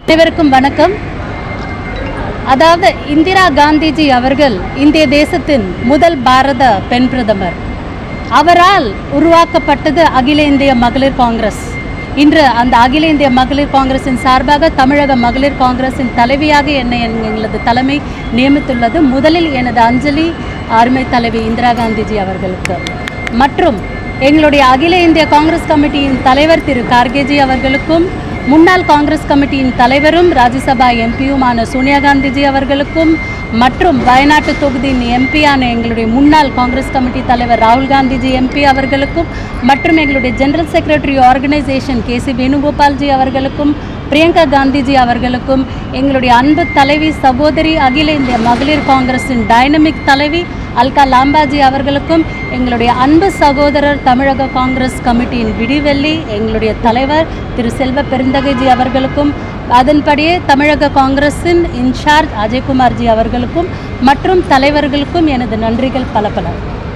அனைவருக்கும் வணக்கம். அதாவது இந்திரா காந்திஜி அவர்கள் இந்திய தேசத்தின் முதல் பாரத பெண் பிரதமர். அவரால் உருவாக்கப்பட்டது அகில இந்திய மகளிர் காங்கிரஸ். இன்று அந்த அகில இந்திய மகளிர் காங்கிரஸின் சார்பாக தமிழக மகளிர் காங்கிரஸின் தலைவியாக என்னை எங்களது தலைமை நியமித்துள்ளது. முதலில் எனது அஞ்சலி அருமை தலைவி இந்திரா காந்திஜி அவர்களுக்கு மற்றும் எங்களுடைய அகில இந்திய காங்கிரஸ் கமிட்டியின் தலைவர் திரு கார்கேஜி அவர்களுக்கும், முன்னாள் காங்கிரஸ் கமிட்டியின் தலைவரும் ராஜ்யசபா எம்பியுமான சோனியா காந்திஜி அவர்களுக்கும் மற்றும் வயநாட்டு தொகுதியின் எம்பியான எங்களுடைய முன்னாள் காங்கிரஸ் கமிட்டி தலைவர் ராகுல் காந்திஜி எம்பி அவர்களுக்கும் மற்றும் எங்களுடைய general secretary organisation KC Venugopalji அவர்களுக்கும், பிரியங்கா காந்திஜி அவர்களுக்கும், எங்களுடைய அன்பு தலைவி சகோதரி அகில இந்திய மகளிர் காங்கிரஸின் டைனமிக் தலைவி அல்கா லாம்பாஜி அவர்களுக்கும், எங்களுடைய அன்பு சகோதரர் தமிழக காங்கிரஸ் கமிட்டியின் விடிவெள்ளி எங்களுடைய தலைவர் திரு செல்வ பெருந்தகைஜி அவர்களுக்கும், அதன்படியே தமிழக காங்கிரஸின் இன்சார்ஜ் அஜய்குமார்ஜி அவர்களுக்கும் மற்றும் தலைவர்களுக்கும் எனது நன்றிகள் பல பல.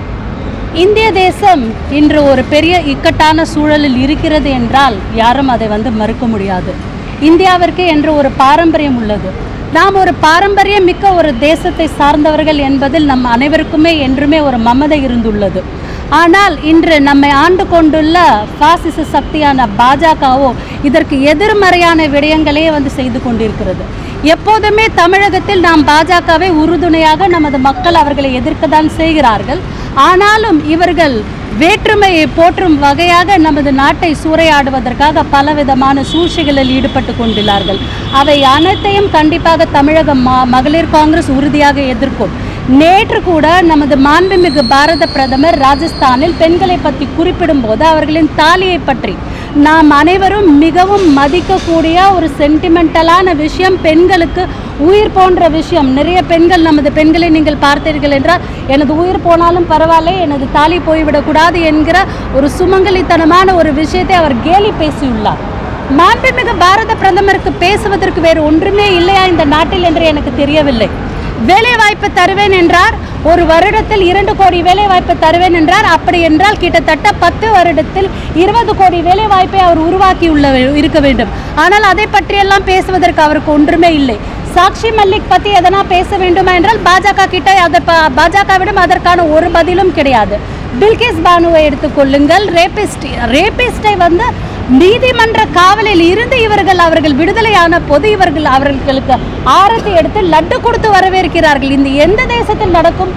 இந்திய தேசம் இன்று ஒரு பெரிய இக்கட்டான சூழலில் இருக்கிறது என்றால் யாரும் அதை மறுக்க முடியாது. இந்தியாவிற்கு என்று ஒரு பாரம்பரியம் உள்ளது. நாம் ஒரு பாரம்பரியம் மிக்க ஒரு தேசத்தை சார்ந்தவர்கள் என்பதில் நம் அனைவருக்குமே என்றுமே ஒரு மமதை இருந்துள்ளது. ஆனால் இன்று நம்மை ஆண்டு கொண்டுள்ள பாசிச சக்தியான பாஜகவோ இதற்கு எதிர்மறையான விடயங்களே செய்து கொண்டிருக்கிறது. எப்போதுமே தமிழகத்தில் நாம் பாஜகவை உறுதுணையாக நமது மக்கள் அவர்களை எதிர்க்கத்தான் செய்கிறார்கள். ஆனாலும் இவர்கள் வேற்றுமையை போற்றும் வகையாக நமது நாட்டை சூறையாடுவதற்காக பலவிதமான சூழ்ச்சிகளில் ஈடுபட்டு கொண்டுள்ளார்கள். அவை அனைத்தையும் கண்டிப்பாக தமிழக மகளிர் காங்கிரஸ் உறுதியாக எதிர்க்கும். நேற்று கூட நமது மாண்புமிகு பாரத பிரதமர் ராஜஸ்தானில் பெண்களை பற்றி குறிப்பிடும் போது அவர்களின் தாலியை பற்றி நாம் அனைவரும் மிகவும் மதிக்கக்கூடிய ஒரு சென்டிமெண்டலான விஷயம், பெண்களுக்கு உயிர் போன்ற விஷயம். நிறைய பெண்கள் நமது பெண்களை நீங்கள் பார்த்தீர்கள் என்றால் எனது உயிர் போனாலும் பரவாயில்லை, எனது தாலி போய்விடக்கூடாது என்கிற ஒரு சுமங்கலித்தனமான ஒரு விஷயத்தை அவர் கேலி பேசியுள்ளார். மாண்புமிகு பாரத பிரதமருக்கு பேசுவதற்கு வேறு ஒன்றுமே இல்லையா இந்த நாட்டில் என்று எனக்கு தெரியவில்லை. வேலை வாய்ப்பு தருவேன் என்றார், ஒரு வருடத்தில் 2 கோடி வேலை வாய்ப்பு தருவேன் என்றார். அப்படி என்றால் கிட்டத்தட்ட 10 வருடத்தில் 20 கோடி வேலை வாய்ப்பை அவர் உருவாக்கி இருக்க வேண்டும். ஆனால் அதை பற்றியெல்லாம் பேசுவதற்கு அவருக்கு ஒன்றுமே இல்லை. சாக்ஷி மல்லிக் பற்றி எதனா பேச வேண்டுமா என்றால் பாஜகவிடம் அதற்கான ஒரு பதிலும் கிடையாது. பில்கிஸ் பானுவை எடுத்துக்கொள்ளுங்கள். ரேபிஸ்டை நீதிமன்ற காவலில் இருந்து அவர்கள் விடுதலையான போது அவர்களுக்கு ஆரத்தி எடுத்து லட்டு கொடுத்து வரவேற்கிறார்கள். இந்த எந்த தேசத்தில் நடக்கும்?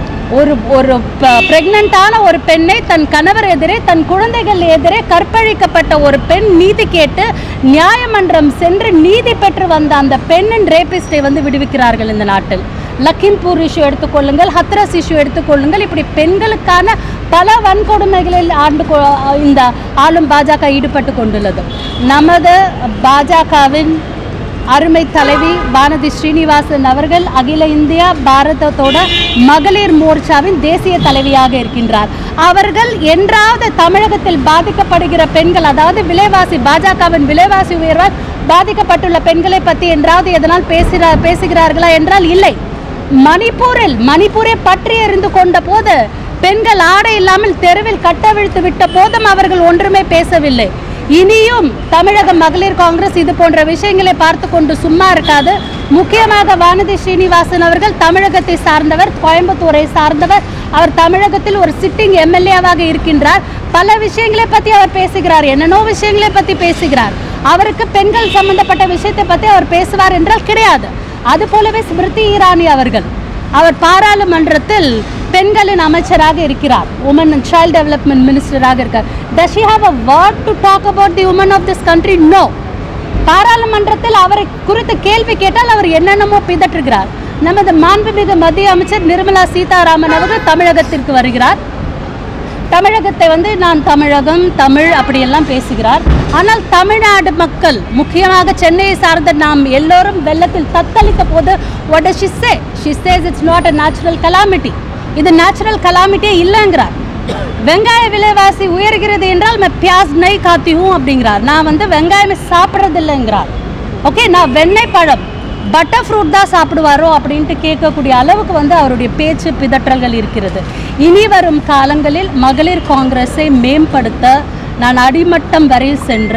ஒரு பிரெக்னண்டான ஒரு பெண்ணை தன் கணவர் எதிரே, தன் குழந்தைகள் எதிரே கற்பழிக்கப்பட்ட ஒரு பெண் நீதி கேட்டு நியாயமன்றம் சென்று நீதி பெற்று வந்த அந்த பெண்ணின் ரேபிஸ்டை விடுவிக்கிறார்கள் இந்த நாட்டில். லக்கிம்பூர் இஷ்யூ எடுத்துக்கொள்ளுங்கள், ஹத்ரஸ் இஷ்யூ எடுத்துக்கொள்ளுங்கள். இப்படி பெண்களுக்கான பல வன்கொடுமைகளில் இந்த ஆளும் பாஜக ஈடுபட்டு கொண்டுள்ளது. நமது பாஜகவின் அருமை தலைவி வானதி ஸ்ரீனிவாசன் அவர்கள் அகில இந்தியா பாரதத்தோட மகளிர் மோர்ச்சாவின் தேசிய தலைவியாக இருக்கின்றார். அவர்கள் என்றாவது தமிழகத்தில் பாதிக்கப்படுகிற பெண்கள், அதாவது விலைவாசி, பாஜகவின் விலைவாசி உயர்வால் பாதிக்கப்பட்டுள்ள பெண்களை பற்றி என்றாவது எதனால் பேசுகிறார்களா என்றால் இல்லை. மணிப்பூரை பற்றி எறிந்து கொண்ட போது பெண்கள் ஆடை இல்லாமல் தெருவில் கட்டவிழ்த்து விட்ட போதும் அவர்கள் ஒன்றுமே பேசவில்லை. இனியும் தமிழக மகளிர் காங்கிரஸ் இது போன்ற விஷயங்களை பார்த்து கொண்டு சும்மா இருக்காது. முக்கியமாக வானதி ஸ்ரீனிவாசன் அவர்கள் தமிழகத்தை சார்ந்தவர், கோயம்புத்தூரை சார்ந்தவர். அவர் தமிழகத்தில் ஒரு சிட்டிங் எம்எல்ஏவாக இருக்கின்றார். பல விஷயங்களை பற்றி அவர் பேசுகிறார், என்னென்னோ விஷயங்களை பற்றி பேசுகிறார். அவருக்கு பெண்கள் சம்பந்தப்பட்ட விஷயத்தை பற்றி அவர் பேசுவார் என்றால் கிடையாது. அதுபோலவே ஸ்மிருதி இரானி அவர் பாராளுமன்றத்தில் பெண்களின் அமைச்சராக இருக்கிறார், உமன் அண்ட் சைல்ட் டெவலப்மெண்ட் மினிஸ்டராக இருக்கார். Does she have a word to talk about the women of this country? No. பாராளுமன்றத்தில் அவரை குறித்து கேள்வி கேட்டால் அவர் என்னென்னமோ பிதற்றுகிறார். நமது மாண்புமிகு மத்திய அமைச்சர் நிர்மலா சீதாராமன் அவர்கள் தமிழகத்திற்கு வருகிறார். தமிழகத்தை நான் தமிழகம், தமிழ் அப்படியெல்லாம் பேசுகிறார். ஆனால் தமிழ்நாடு மக்கள், முக்கியமாக சென்னையை சார்ந்த நாம் எல்லோரும் வெள்ளத்தில் தத்தளித்த போது what does she say? She says it's not a natural calamity. இது நேச்சுரல் கலாமிட்டியே இல்லைங்கிறார். வெங்காய விலைவாசி உயர்கிறது என்றால் मैं प्याज नहीं खाती हूँ அப்படிங்கிறார். நான் வெங்காயமே சாப்பிட்றது இல்லைங்கிறார். ஓகே, நான் வெண்ணெய் பழம் பட்டர் ஃப்ரூட் தான் சாப்பிடுவாரோ அப்படின்ட்டு கேட்கக்கூடிய அளவுக்கு அவருடைய பேச்சு பிதற்றல்கள் இருக்கிறது. இனி வரும் காலங்களில் மகளிர் காங்கிரஸை மேம்படுத்த நான் அடிமட்டம் வரை சென்று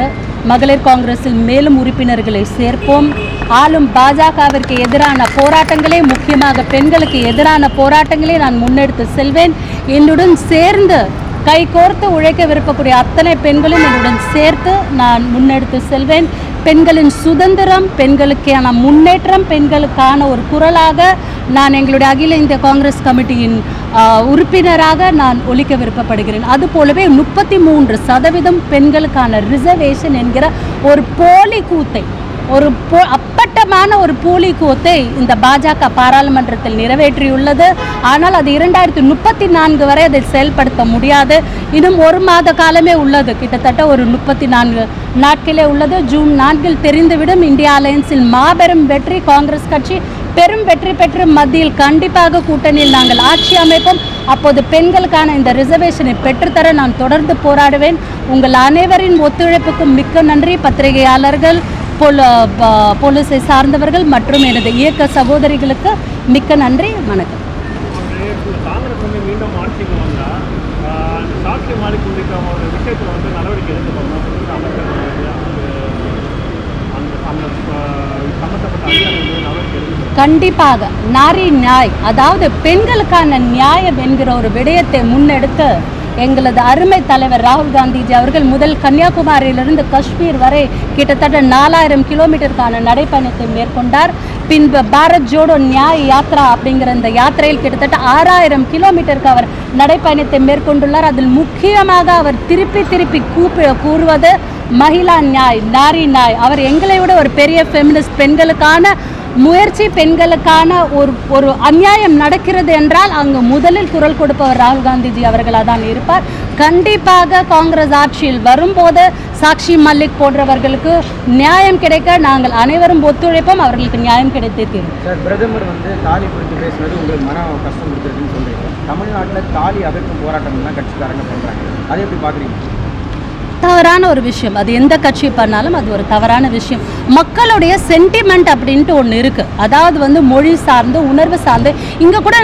மகளிர் காங்கிரஸில் மேலும் உறுப்பினர்களை சேர்ப்போம். ஆளும் பாஜகவிற்கு எதிரான போராட்டங்களே, முக்கியமாக பெண்களுக்கு எதிரான போராட்டங்களே நான் முன்னெடுத்து செல்வேன். என்னுடன் சேர்ந்து கைகோர்த்து உழைக்க விருப்பக்கூடிய அத்தனை பெண்களும் என்னுடன் சேர்த்து நான் முன்னெடுத்து செல்வேன். பெண்களின் சுதந்திரம், பெண்களுக்கான முன்னேற்றம், பெண்களுக்கான ஒரு குரலாக நான் எங்களுடைய அகில இந்திய காங்கிரஸ் கமிட்டியின் உறுப்பினராக நான் ஒலிக்க விருப்பப்படுகிறேன். அதுபோலவே 33% பெண்களுக்கான ரிசர்வேஷன் என்கிற ஒரு போலி கூத்தை, ஒரு அப்பட்டமான ஒரு போலி கூத்தை இந்த பாஜக பாராளுமன்றத்தில் நிறைவேற்றியுள்ளது. ஆனால் அது 2034 வரை அதை செயல்படுத்த முடியாது. இன்னும் 1 மாத காலமே உள்ளது, கிட்டத்தட்ட ஒரு 34 நாட்களே உள்ளது. ஜூன் 4 தெரிந்துவிடும். இந்தியா அலையன்ஸில் மாபெரும் வெற்றி, காங்கிரஸ் கட்சி பெரும் வெற்றி பெற்று மத்தியில் கண்டிப்பாக கூட்டணியில் நாங்கள் ஆட்சி அமைப்போம். அப்போது பெண்களுக்கான இந்த ரிசர்வேஷனை பெற்றுத்தர நான் தொடர்ந்து போராடுவேன். உங்கள் அனைவரின் ஒத்துழைப்புக்கும் மிக்க நன்றி. பத்திரிகையாளர்கள், போலீஸை சார்ந்தவர்கள் மற்றும் எனது இயக்க சகோதரிகளுக்கு மிக்க நன்றி. வணக்கம். கண்டிப்பாக நாரி நியாய், அதாவது பெண்களுக்கான நியாயம் என்கிற ஒரு விடயத்தை முன்னெடுத்து எங்களது அருமை தலைவர் ராகுல் காந்திஜி அவர்கள் முதல் கன்னியாகுமரியிலிருந்து காஷ்மீர் வரை கிட்டத்தட்ட 4000 கிலோமீட்டருக்கான நடைப்பயணத்தை மேற்கொண்டார். பின்பு பாரத் ஜோடோ நியாய் யாத்ரா அப்படிங்கிற இந்த யாத்திரையில் கிட்டத்தட்ட 6000 கிலோமீட்டருக்கு அவர் நடைப்பயணத்தை மேற்கொண்டுள்ளார். அதில் முக்கியமாக அவர் திருப்பி கூறுவது மகிழா நியாய், நாரி நியாய். அவர் எங்களை விட ஒரு பெரிய ஃபெமினிஸ்ட். பெண்களுக்கான முயற்சி, பெண்களுக்கான ஒரு அநியாயம் நடக்கிறது என்றால் அங்கு முதலில் குரல் கொடுப்பவர் ராகுல் காந்திஜி அவர்களாக தான் இருப்பார். கண்டிப்பாக காங்கிரஸ் ஆட்சியில் வரும்போது சாக்ஷி மல்லிக் போன்றவர்களுக்கு நியாயம் கிடைக்க நாங்கள் அனைவரும் ஒத்துழைப்போம். அவர்களுக்கு நியாயம் கிடைத்தே தீரும். சார், பிரதமர் தாலி குறித்து பேசுனது உங்களுக்கு மன கஷ்டம் கொடுத்துருக்குன்னு சொல்றீங்க. தமிழ்நாட்டில் தாலி அகற்றும் போராட்டம் தான் கட்சிக்காரங்க பண்ணுறாங்க, அதை எப்படி பார்க்குறீங்க? தவறான ஒரு விஷயம். அது எந்த கட்சி பண்ணாலும் அது ஒரு தவறான விஷயம். மக்களுடைய சென்டிமெண்ட் அப்படின்ட்டு ஒன்று இருக்குது. அதாவது மொழி சார்ந்து, உணர்வு சார்ந்து. இங்கே கூட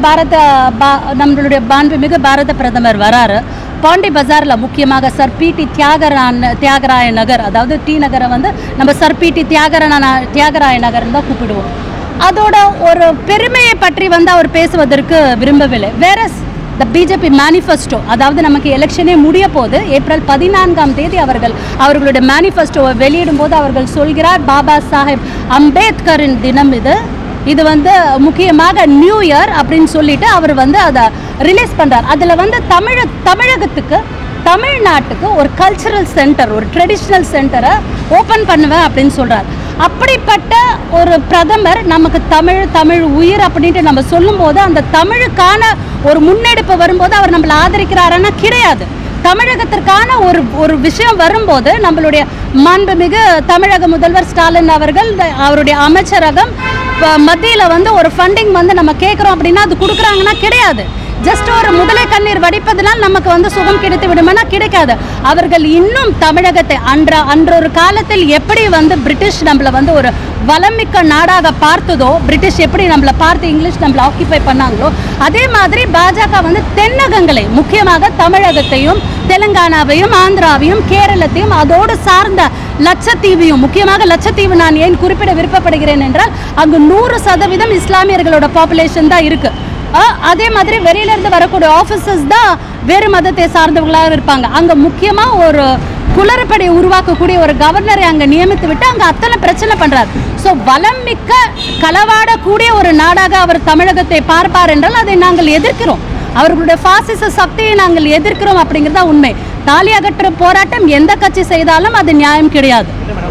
நம்மளுடைய மாண்புமிகு பாரத பிரதமர் வராரு. பாண்டி பஜாரில் முக்கியமாக சர் பி.டி. தியாகராய நகர், அதாவது டி நகரை நம்ம சர் பி.டி. தியாகராய நகர்னு தான் கூப்பிடுவோம். அதோட ஒரு பெருமையை பற்றி அவர் பேசுவதற்கு விரும்பவில்லை. வேற த பிஜேபி மேனிஃபெஸ்டோ, அதாவது நமக்கு எலெக்ஷனே முடிய போது ஏப்ரல் 14ஆம் தேதி அவர்களுடைய மேனிஃபெஸ்டோவை வெளியிடும் போது அவர்கள் சொல்கிறார், பாபா சாஹேப் அம்பேத்கரின் தினம் இது முக்கியமாக நியூ இயர் அப்படின்னு சொல்லிட்டு அவர் அதை ரிலீஸ் பண்ணுறார். அதில் தமிழகத்துக்கு, தமிழ்நாட்டுக்கு ஒரு கல்ச்சுரல் சென்டர், ஒரு ட்ரெடிஷ்னல் சென்டரை ஓப்பன் பண்ணுவேன் அப்படின்னு சொல்கிறார். அப்படிப்பட்ட ஒரு பிரதமர் நமக்கு தமிழ் உயிர் அப்படின்ட்டு நம்ம சொல்லும்போது, அந்த தமிழுக்கான ஒரு முன்னெடுப்பு வரும்போது அவர் நம்மளை ஆதரிக்கிறாருன்னா கிடையாது. தமிழகத்திற்கான ஒரு விஷயம் வரும்போது நம்மளுடைய மாண்புமிகு தமிழக முதல்வர் ஸ்டாலின் அவர்கள், அவருடைய அமைச்சரகம் மத்தியில் ஒரு ஃபண்டிங் நம்ம கேட்குறோம் அப்படின்னா அது கொடுக்குறாங்கன்னா கிடையாது. ஜஸ்ட் ஒரு முதலை கண்ணீர் வடிப்பதனால் நமக்கு சுகம் கிடைத்து விடுமானா கிடைக்காது. அவர்கள் இன்னும் தமிழகத்தை அன்றொரு காலத்தில் எப்படி பிரிட்டிஷ் நம்மளை ஒரு வளமிக்க நாடாக பார்த்ததோ, பிரிட்டிஷ் எப்படி நம்மளை பார்த்து இங்கிலீஷ் நம்மளை ஆக்கியபை பண்ணாங்களோ, அதே மாதிரி பாஜக தென்னகங்களை, முக்கியமாக தமிழகத்தையும், தெலுங்கானாவையும், ஆந்திராவையும், கேரளத்தையும், அதோடு சார்ந்த லட்சத்தீவையும், முக்கியமாக லட்சத்தீவு நான் ஏன் குறிப்பிட விருப்பப்படுகிறேன் என்றால் அங்கு 100% இஸ்லாமியர்களோட பாப்புலேஷன் தான் இருக்கு. அதே மாதிரி வெளியிலிருந்து வரக்கூடிய ஆஃபீஸர்ஸ் தான் வேறு மதத்தை சார்ந்தவங்களாக இருப்பாங்க. அங்கே முக்கியமாக ஒரு குளறுபடியை உருவாக்கக்கூடிய ஒரு கவர்னரை அங்கே நியமித்து விட்டு அங்கே அத்தனை பிரச்சனை பண்ணுறார். ஸோ வளம் மிக்க களவாடக்கூடிய ஒரு நாடாக அவர் தமிழகத்தை பார்ப்பார் என்றால் அதை நாங்கள் எதிர்க்கிறோம். அவர்களுடைய பாசிச சக்தியை நாங்கள் எதிர்க்கிறோம் அப்படிங்கிறதா உண்மை. தாலி அகற்ற போராட்டம் எந்த கட்சி செய்தாலும் அது நியாயம் கிடையாது.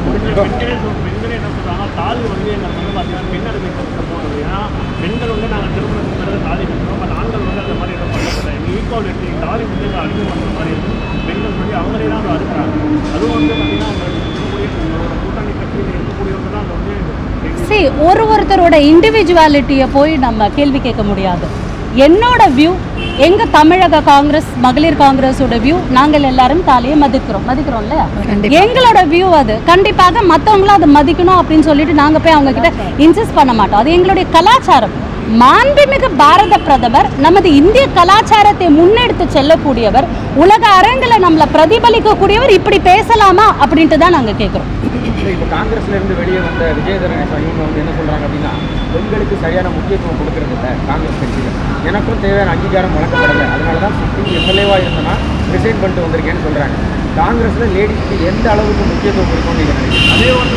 ஒருத்தரோட இண்டிவிஜுவாலிட்டியை போய் நம்ம கேள்வி கேட்க முடியாது. என்னோட வியூ, எங்க தமிழக காங்கிரஸ், மகளிர் காங்கிரஸோட வியூ, நாங்கள் எல்லாரும் தாலியை மதிக்கிறோம் இல்லையா? எங்களோட வியூ அது. கண்டிப்பாக மற்றவங்களும் அதை மதிக்கணும் அப்படின்னு சொல்லிட்டு நாங்கள் போய் அவங்க கிட்ட இன்சிஸ்ட் பண்ண மாட்டோம். அது எங்களுடைய கலாச்சாரம். மாண்புமிகு பாரத பிரதமர் நமது இந்திய கலாச்சாரத்தை முன்னெடுத்து செல்லக்கூடியவர், உலக அரங்கில் நம்மளை பிரதிபலிக்கக்கூடியவர். இப்படி பேசலாமா அப்படின்ட்டு தான் நாங்கள் கேட்குறோம். இப்போ காங்கிரஸ்ல இருந்து வெளியே வந்த விஜயதரணி இவங்க வந்து என்ன சொல்றாங்க அப்படின்னா, பெண்களுக்கு சரியான முக்கியத்துவம் கொடுக்கறது இல்லை காங்கிரஸ் கட்சியில், எனக்கும் தேவையான அங்கீகாரம் வழங்கப்படலை, அதனால தான் எம்எல்ஏவா இருந்தனா ரிசைன் பண்ணிட்டு வந்திருக்கேன்னு சொல்றாங்க. காங்கிரஸ்ல லேடிஸ்க்கு எந்த அளவுக்கு முக்கியத்துவம் கொடுக்கும் நீங்க நினைக்கிறீங்க? அதே ஒரு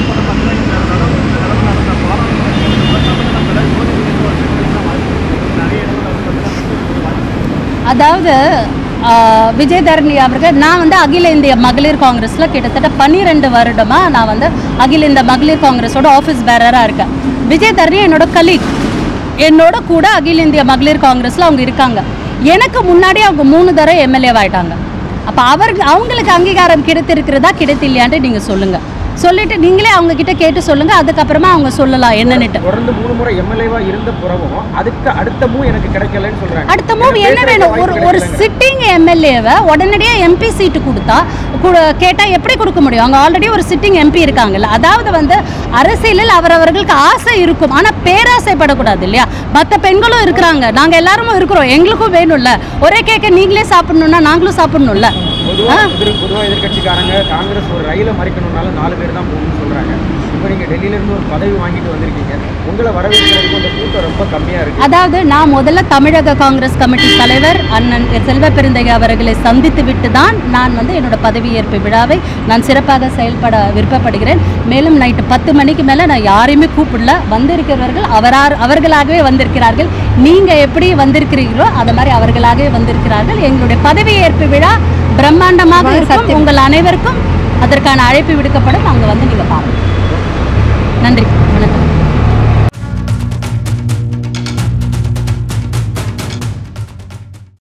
அதாவது விஜயதரணி அவர்கள், நான் வந்து அகில இந்திய மகளிர் காங்கிரஸில் கிட்டத்தட்ட 12 வருடமாக நான் வந்து அகில இந்திய மகளிர் காங்கிரஸோட ஆஃபீஸ் பேரராக இருக்கேன். விஜயதரணி என்னோட கலீக், என்னோட கூட அகில இந்திய மகளிர் காங்கிரஸில் அவங்க இருக்காங்க. எனக்கு முன்னாடி அவங்க 3 தடவை எம்எல்ஏவாயிட்டாங்க. அப்போ அவங்களுக்கு அங்கீகாரம் கிடைத்திருக்கிறதா கிடைத்தில்லையான்ட்டு நீங்கள் சொல்லுங்கள். சொல்லிட்டு நீங்களே அவங்க கிட்ட கேட்டு சொல்லுங்க, அதுக்கப்புறமா அவங்க சொல்லலாம் என்னன்னுட்டு. தொடர்ந்து 3 முறை எம்எல்ஏவா இருந்த புறவும் அதுக்கு அடுத்த மூவ் எனக்கு கிடைக்கலன்னு சொல்றாங்க. அடுத்த மூவ் என்ன வேணும்? ஒரு சிட்டிங் எம்எல்ஏவை உடனடியாக எம்பி சீட்டு கொடுத்தா கேட்டால் எப்படி கொடுக்க முடியும்? அவங்க ஆல்ரெடி ஒரு சிட்டிங் எம்பி இருக்காங்கல்ல. அதாவது வந்து அரசியலில் அவரவர்களுக்கு ஆசை இருக்கும், ஆனால் பேராசைப்படக்கூடாது இல்லையா? மற்ற பெண்களும் இருக்கிறாங்க, நாங்கள் எல்லாரும் இருக்கிறோம், எங்களுக்கும் வேணும்ல. ஒரே கேட்க நீங்களே சாப்பிடணும்னா நாங்களும் சாப்பிடணும்ல. பொதுவாக எதிர்கட்சிக்காரங்க காங்கிரஸ் ஒரு ரயிலை மறிக்கணும்னாலும் 4 பேர் தான் போகணும்னு சொல்றாங்க. இப்போ நீங்க டெல்லியிலேருந்து ஒரு பதவி வாங்கிட்டு வந்திருக்கீங்க, உங்களை வரவேற்கிறதுக்கு அந்த கூட்டம் ரொம்ப கம்மியா இருக்கு. அதாவது நான் முதல்ல தமிழக காங்கிரஸ் கமிட்டி தலைவர் அண்ணன் செல்வ பெருந்தகை அவர்களை சந்தித்து விட்டு தான் நான் வந்து என்னோட பதவியேற்பு விழாவை நான் சிறப்பாக செயல்பட விருப்பப்படுகிறேன். மேலும் நைட்டு 10 மணிக்கு மேலே நான் யாரையுமே கூப்பிடல. வந்திருக்கிறவர்கள் அவர்களாகவே வந்திருக்கிறார்கள். நீங்கள் எப்படி வந்திருக்கிறீர்களோ அது மாதிரி அவர்களாகவே வந்திருக்கிறார்கள். எங்களுடைய பதவியேற்பு விழா பிரம்மாண்டமாக இருக்கும். உங்கள் அனைவருக்கும் அதற்கான அழைப்பு விடுக்கப்படும். அங்கே வந்து நீங்கள் பாருங்கள். நன்றி.